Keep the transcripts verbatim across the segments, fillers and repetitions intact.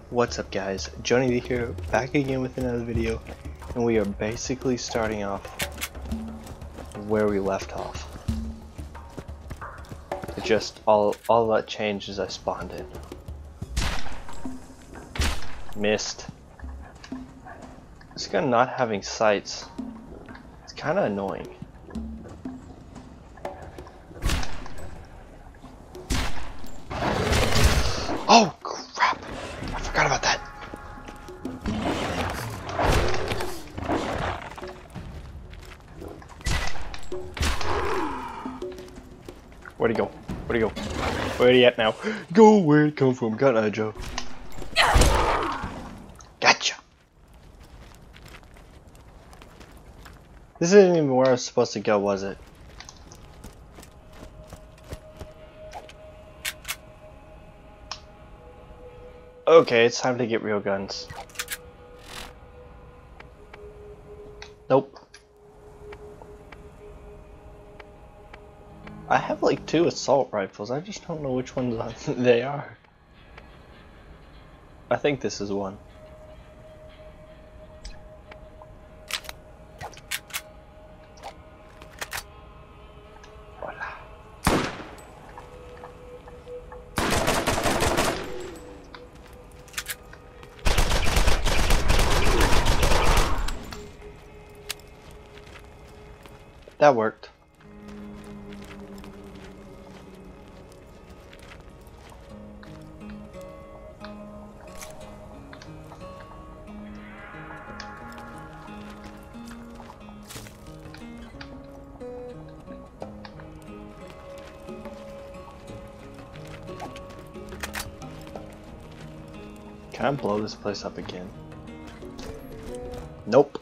What's up guys, Johnny here, back again with another video, and we are basically starting off where we left off. It just, all, all that changed as I spawned in. Missed. This gun not having sights, it's kinda annoying. Oh crap! I forgot about that. Where'd he go? Where'd he go? Where'd he at now? Go where it come from. Got it, Joe. Gotcha. This isn't even where I was supposed to go, was it? Okay, it's time to get real guns. Nope. I have like two assault rifles, I just don't know which ones they are. I think this is one. Voila. That worked. Can I blow this place up again? Nope.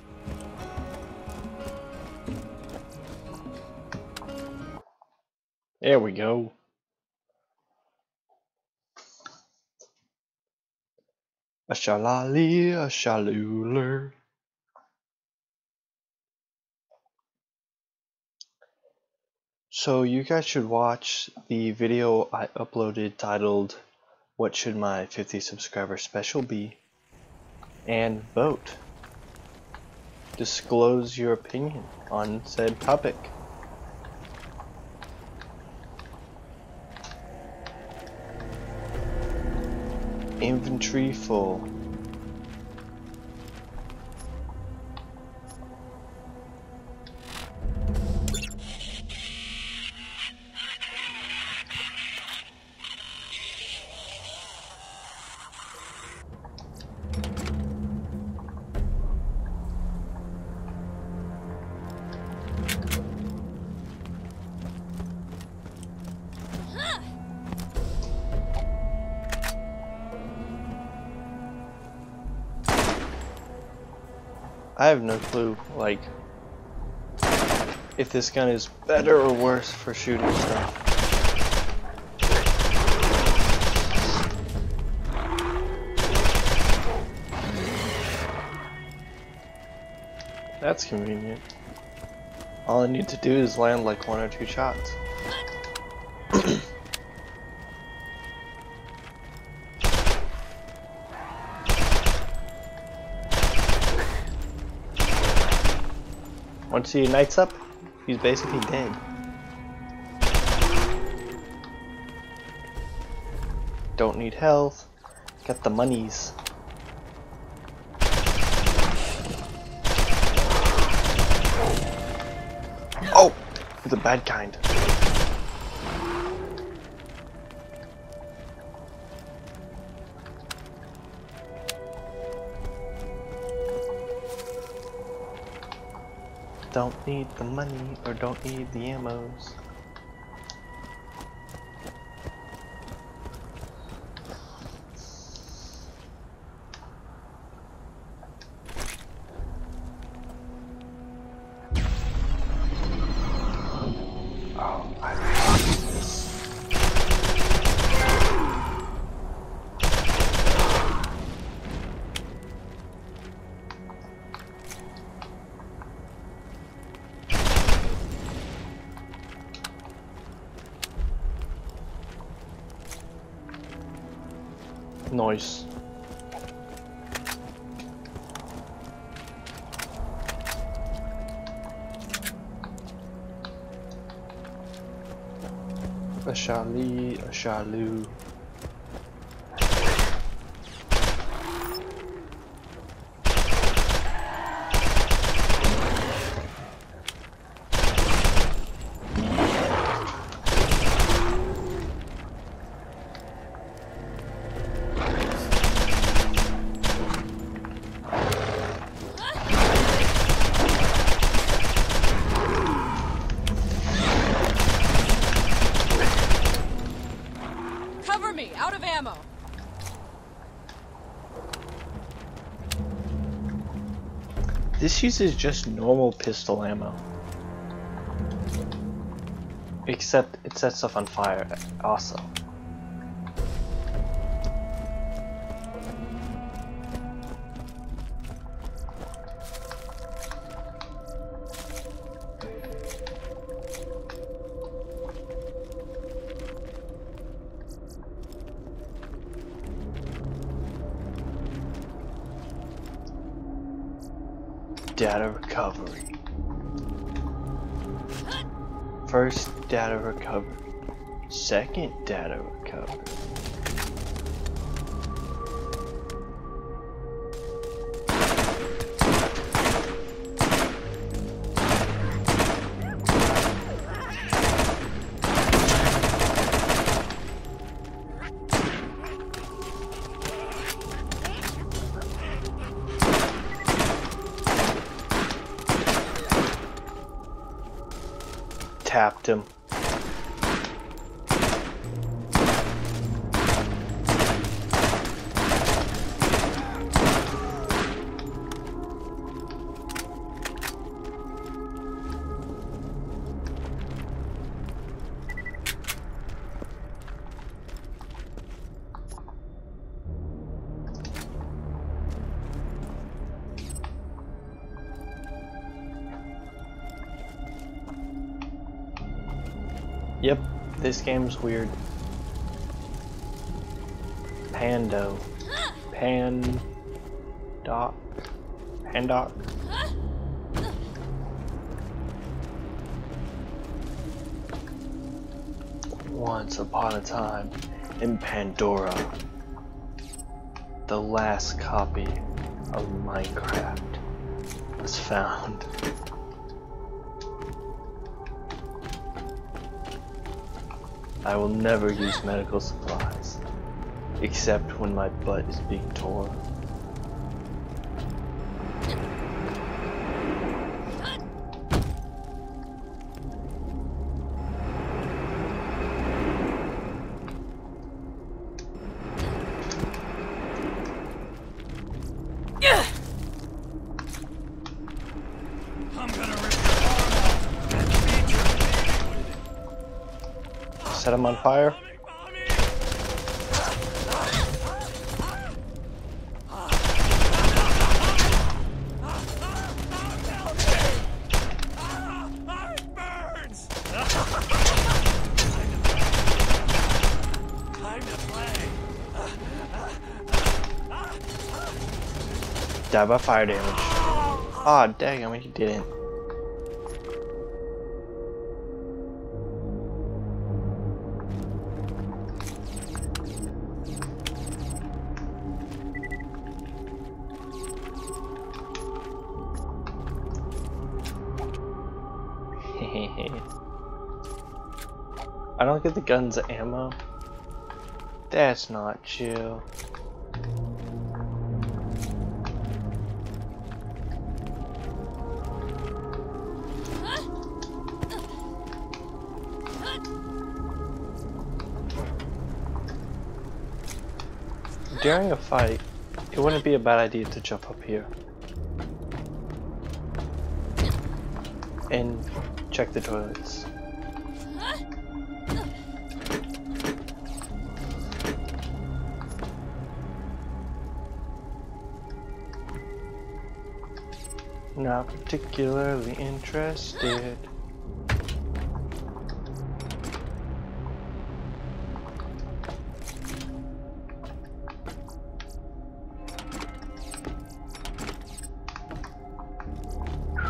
There we go. A shalali, a shaluler. So you guys should watch the video I uploaded titled "What should my fifty subscriber special be?" and vote. Disclose your opinion on said topic. Inventory full. I have no clue, like, if this gun is better or worse for shooting stuff. That's convenient. All I need to do is land like one or two shots. Once he ignites up, he's basically dead. Don't need health. Got the monies. Oh! The bad kind. Don't need the money or don't need the ammos. Oh, I love this. Nice. A Charlie, a Charlou. Out of ammo. This uses just normal pistol ammo. Except it sets stuff on fire also. Data recovery. First data recovery. Second data recovery. Tapped him. Yep, this game's weird. Pando. Pan... Doc. Pandoc. Once upon a time, in Pandora, the last copy of Minecraft was found. I will never use medical supplies, except when my butt is being torn. Set him on fire. Die by fire damage. Aw, oh, dang, I mean, he didn't. I don't get the gun's ammo. That's not chill. During a fight, it wouldn't be a bad idea to jump up here and check the toilets. Not particularly interested.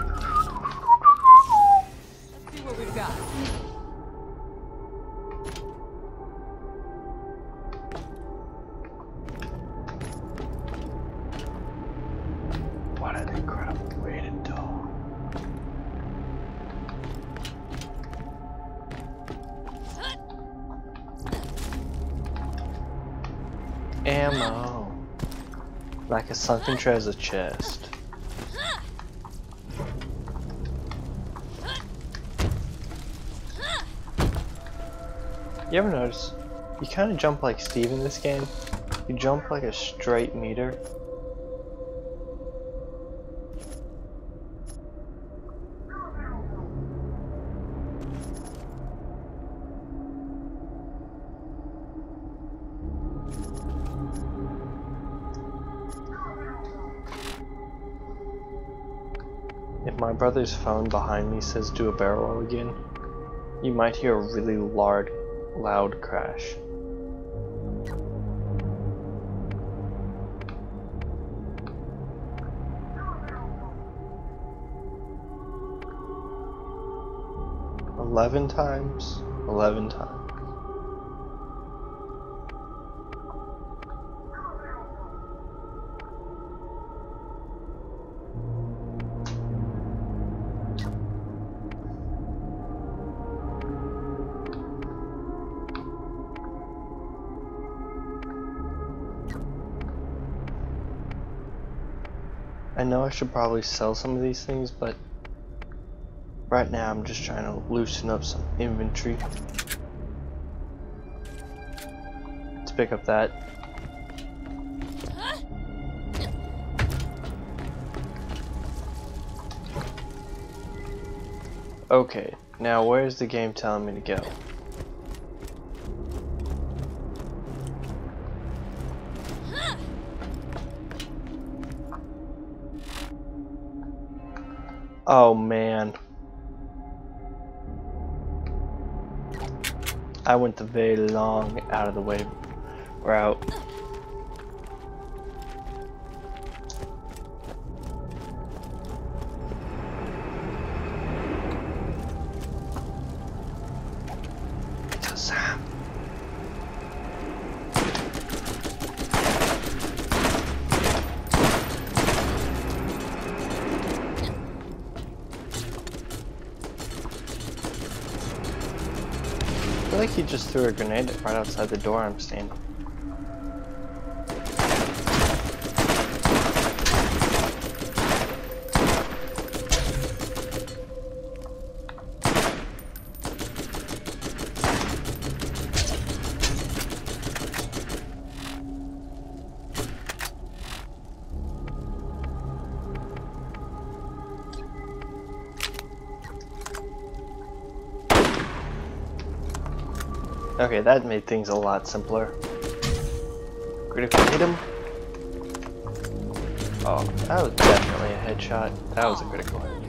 Let's see what we've got. ammo. Like a sunken treasure chest. You ever notice, you kind of jump like Steve in this game? You jump like a straight meter. If my brother's phone behind me says do a barrel roll again, you might hear a really loud, loud crash. Eleven times, eleven times. I know I should probably sell some of these things, but right now I'm just trying to loosen up some inventory. Let's pick up that. Okay, now where's the game telling me to go? Oh man. I went the very long out of the way route. Sam. I feel like he just threw a grenade right outside the door I'm standing. Okay, that made things a lot simpler. Critical hit him. Oh, that was definitely a headshot. That was a critical hit.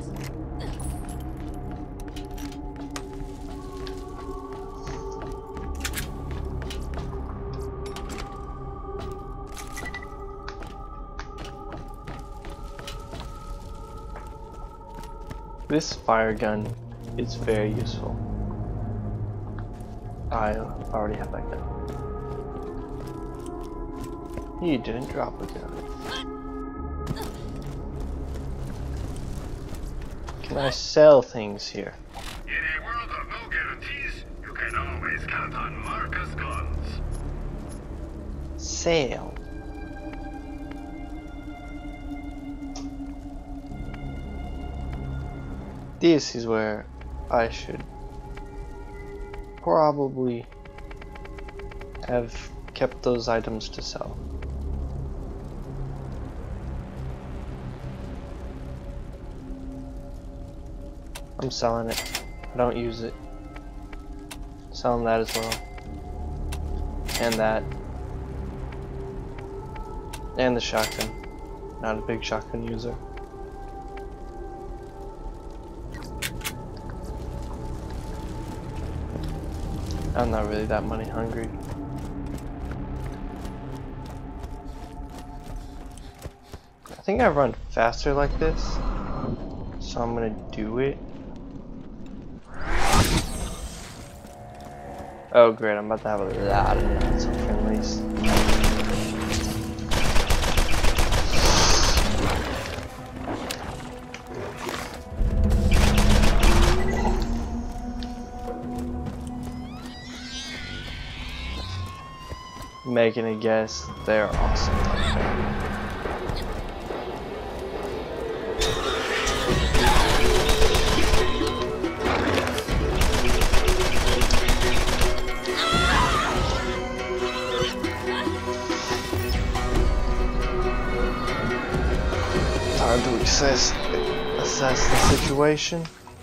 This fire gun is very useful. I already have that gun. He didn't drop a gun. Can I sell things here? In a world of no guarantees, you can always count on Marcus Guns. Sale. This is where I should probably have kept those items to sell. I'm selling it. I don't use it. Selling that as well. And that. And the shotgun. Not a big shotgun user. I'm not really that money hungry. I think I run faster like this, so I'm gonna do it. Oh great, I'm about to have a lot of nuts on friendlies. making a guess. They're awesome. Time to assess, assess the situation.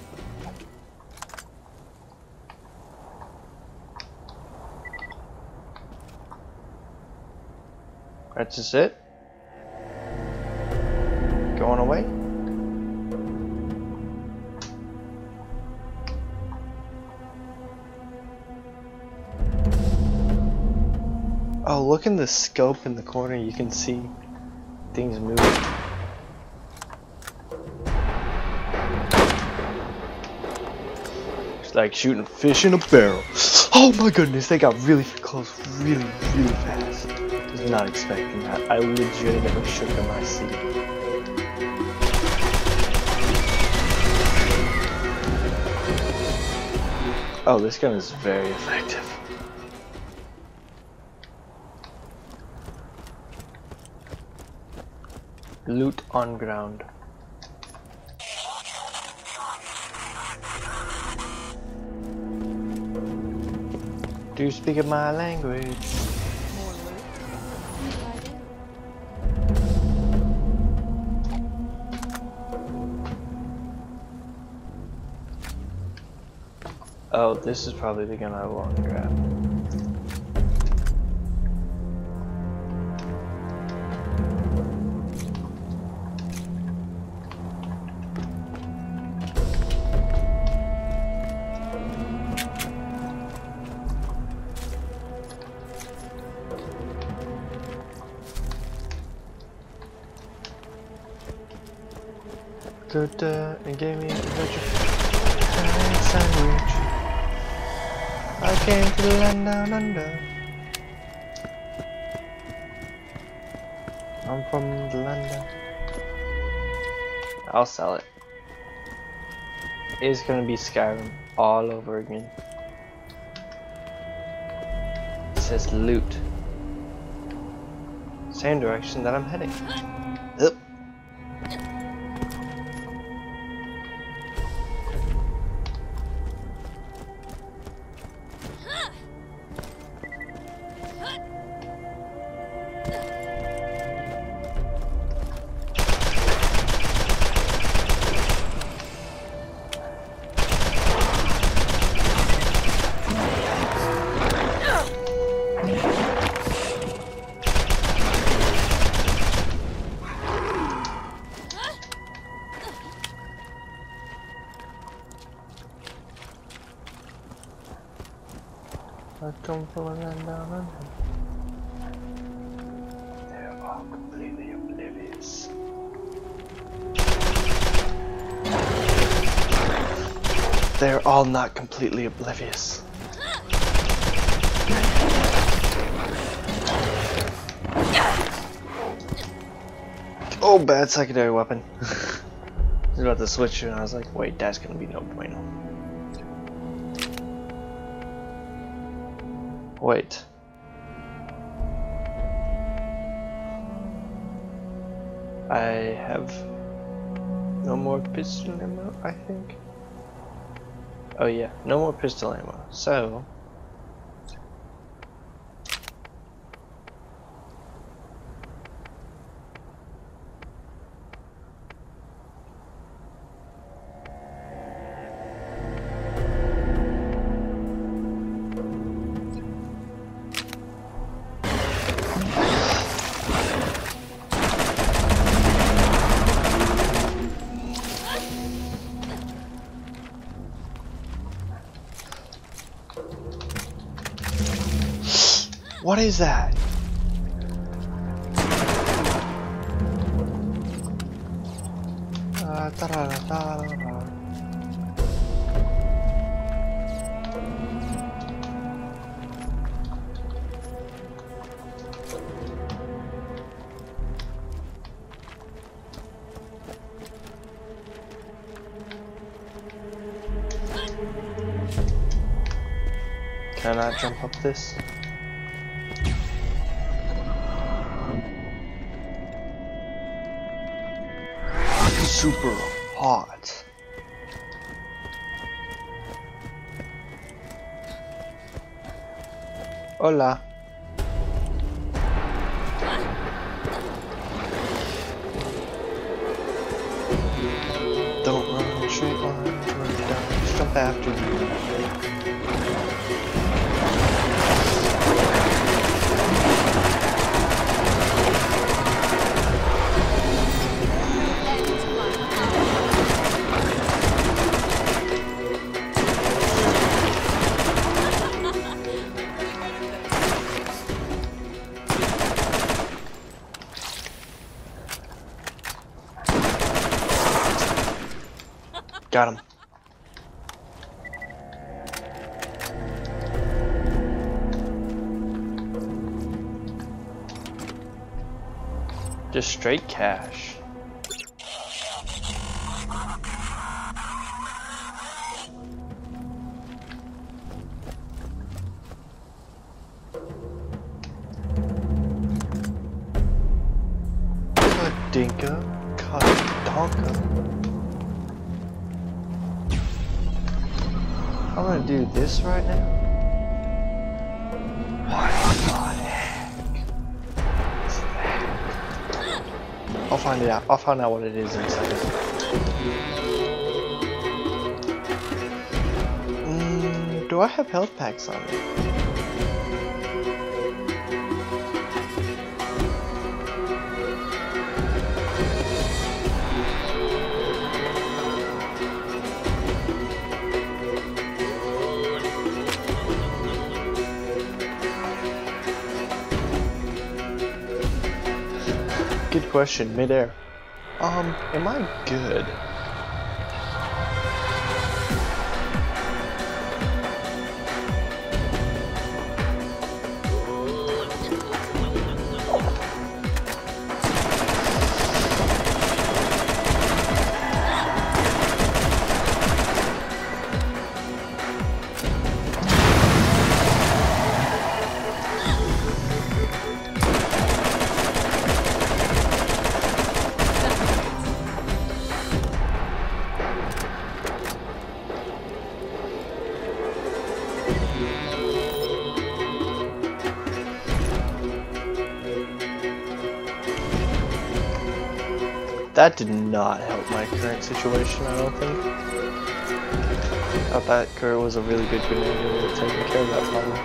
That's just it. Going away. Oh, look in the scope in the corner. You can see things moving. It's like shooting fish in a barrel. Oh my goodness, they got really close, really, really fast. Was not expecting that. I legitimately shook in my seat. Oh, this gun is very effective. Loot on ground. Do you speak my language? Oh, this is probably the gun I want to grab. Good, uh, and gave me a vegetarian sandwich. I came to the land down under. I'm from the land down. I'll sell it. It's gonna be Skyrim all over again. It says loot. Same direction that I'm heading. Up. I come from a land down under. They're all completely oblivious. They're all not completely oblivious. Oh, bad secondary weapon. I was about to switch and I was like, wait, that's gonna be no bueno. Wait. I have no more pistol ammo, I think. Oh yeah, no more pistol ammo. So what is that? Uh, da -da -da -da -da -da. Can I not jump up this? super hot. Hola. Don't run in a straight line, turn it down, just jump after you. Got him. Just straight cash. Kadinka, Kadonka. I'm gonna do this right now. What the heck is that? I'll find it out. I'll find out what it is in a second. Mm, do I have health packs on me? Good question, midair. Um, am I good? That did not help my current situation, I don't think. I thought that Kurt was a really good grenade and would have taken care of that problem.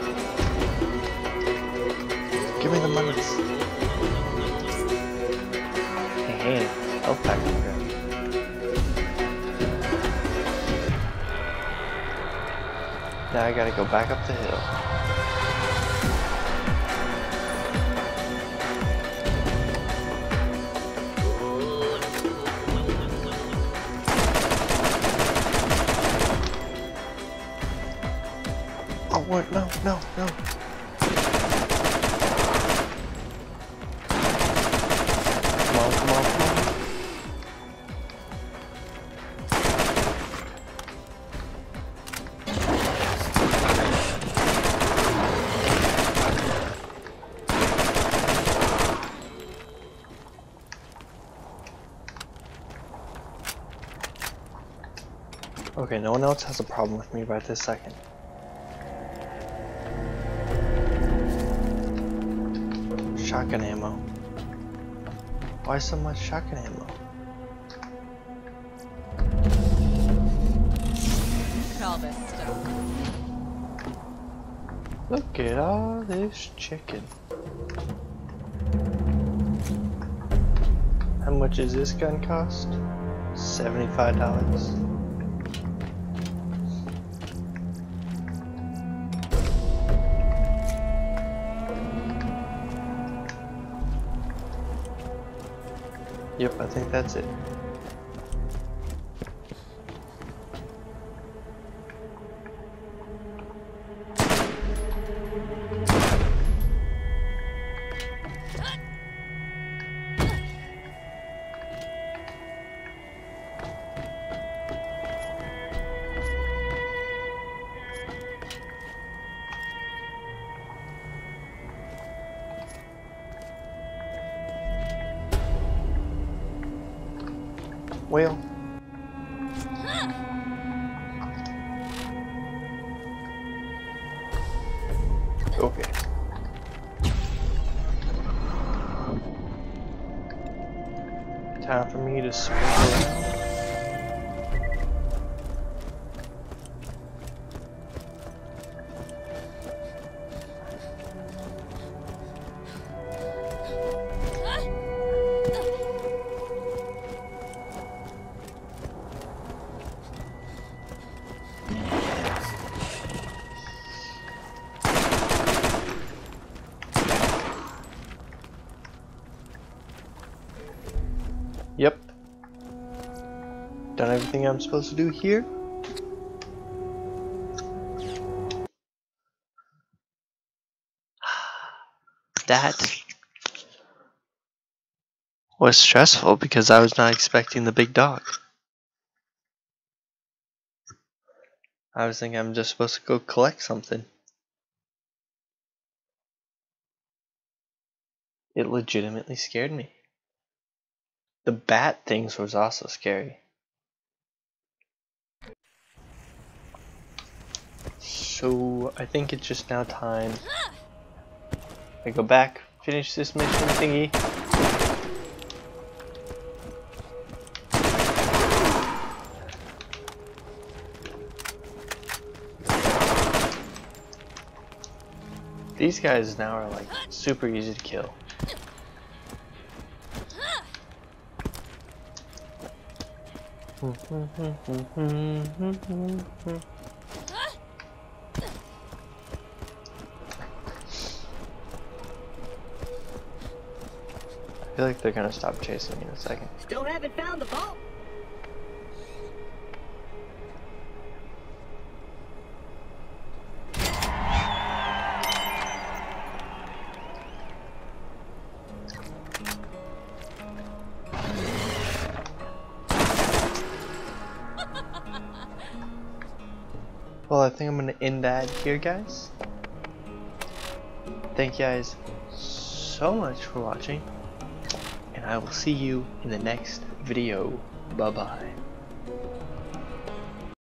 Give me the monies. Hey, hey, health pack to grab. Now I gotta go back up the hill. Oh, what? No, no, no. Come on, come on, come on. Okay, no one else has a problem with me right this second. Shotgun ammo. Why so much shotgun ammo? Look at all this stuff. Look at all this chicken. How much does this gun cost? seventy-five dollars. Yep, I think that's it. Well. Okay. Time for me to swing around. Yep. Done everything I'm supposed to do here. That was stressful because I was not expecting the big dog. I was thinking I'm just supposed to go collect something. It legitimately scared me. The bat things was also scary. So I think it's just now time I go back, finish this mission thingy. These guys now are like super easy to kill. I feel like they're gonna stop chasing me in a second. Still haven't found the vault. Well, I think I'm gonna end that here, guys. Thank you guys so much for watching, and I will see you in the next video. Bye bye.